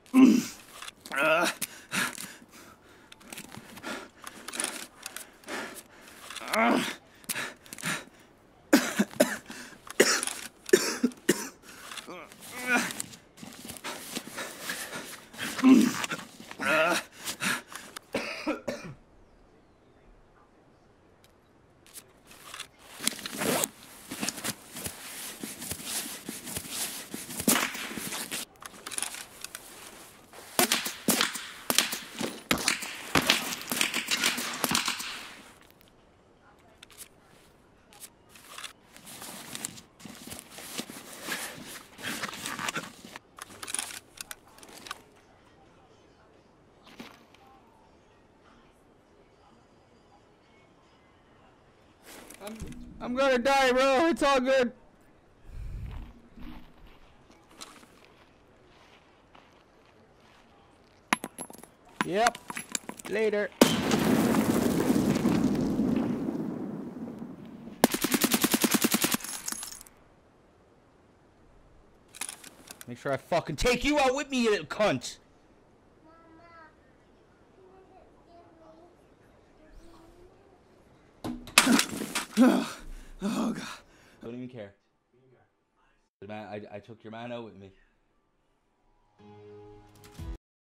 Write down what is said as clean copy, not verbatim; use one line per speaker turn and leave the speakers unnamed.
I'm gonna die, bro. It's all good. Yep. Later. Make sure I fucking take you out with me, you little cunt. Oh God. Don't even care. Man, I took your man out with me.